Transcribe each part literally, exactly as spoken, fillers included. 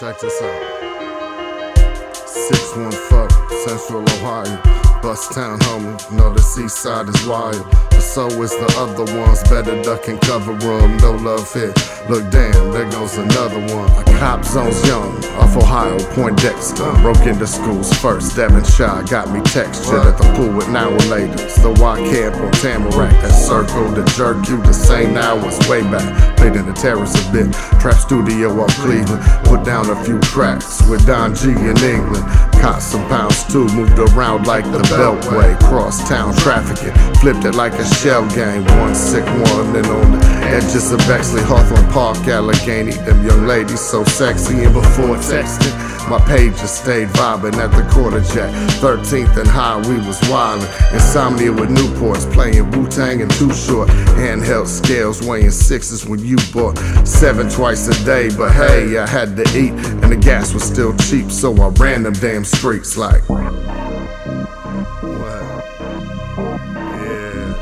Check this out. six one four, Central Ohio. Bust town, homie, know the seaside side is wild. But so is the other ones, better duck and cover them. No love here, look damn, there goes another one. A cop zones young, off Ohio, Poindexter. Broke into schools first, Devonshire got me textured at the pool with now and later. The Y camp on Tamerack, that circle, the jerk you the same hours way back. Played in the Terrace a bit, trap studio off Cleveland. Put down a few tracks with Don G in England. Caught some pounds too, moved around like the beltway. Crosstown trafficking, flipped it like a shell game. One sick one and on the edges of Bexley, Hawthorne Park, Allegheny. Them young ladies so sexy, and before texting, my pages stayed vibin' at the quarter jack. thirteenth and high, we was wildin'. Insomnia with Newports, playing Wu-Tang and Too Short. Handheld scales weighing sixes when you bought seven twice a day. But hey, I had to eat, and the gas was still cheap, so I ran them damn streets like. What? Yeah.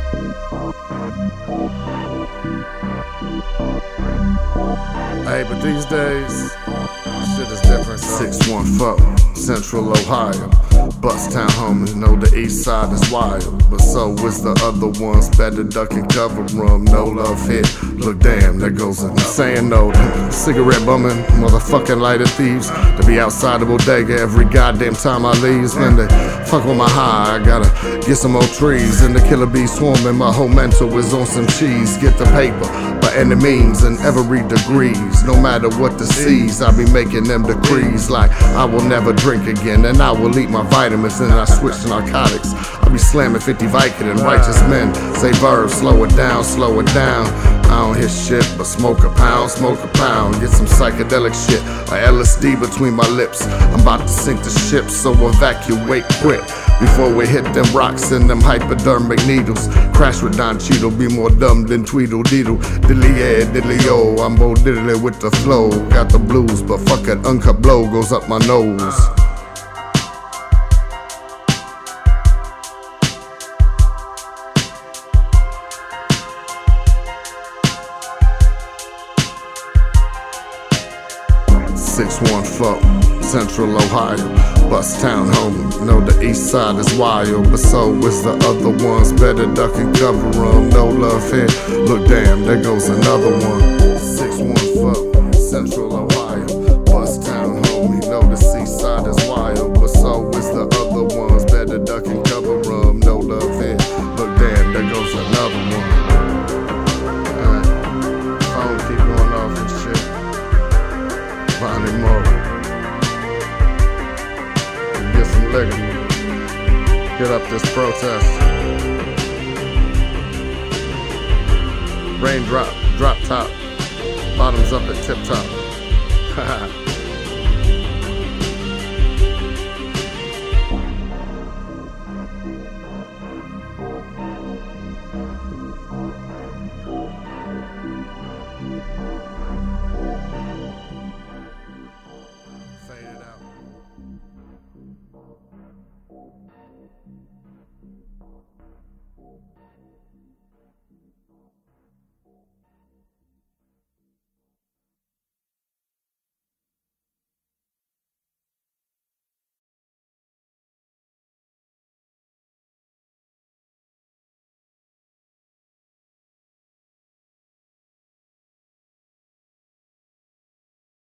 Hey, but these days, shit is different. six one four, Central Ohio. Bust town homies, know the east side is wild. But so is the other ones, better duck and cover them. No love here, look damn, there goes a saying no. Cigarette bumming, motherfucking lighter thieves. To be outside the bodega every goddamn time I leaves. Man, they fuck with my high, I gotta get some more trees. And the killer bee swarming, my whole mental is on some cheese. Get the paper, by any means, and every degrees. No matter what the seas, I be making them decrees. Like, I will never drink again, and I will eat my vitamins, and I switch to narcotics. I be slamming fifty Vicodin, righteous men say Verbz, slow it down, slow it down. I don't hear shit, but smoke a pound, smoke a pound. Get some psychedelic shit, a L S D between my lips. I'm about to sink the ship, so evacuate quick before we hit them rocks and them hypodermic needles. Crash with Don Cheeto, be more dumb than Tweedle-Deedle. Diddly-yeah, diddly-yo, I'm bo diddly with the flow. Got the blues, but fuck it, uncut blow goes up my nose. six one four, Central Ohio. Bust town homie, know the east side is wild. But so is the other ones, better duck and cover them. No love here, look damn, there goes another one. six one four, Central Ohio. Bust town homie, know the east side is wild. But so is the other ones, better duck and cover them. No love here, look damn, there goes another one. Alright, phone keep going off and shit. Find him more. Get some liquor. Get up this protest. Raindrop, drop top. Bottoms up at tip top. Haha.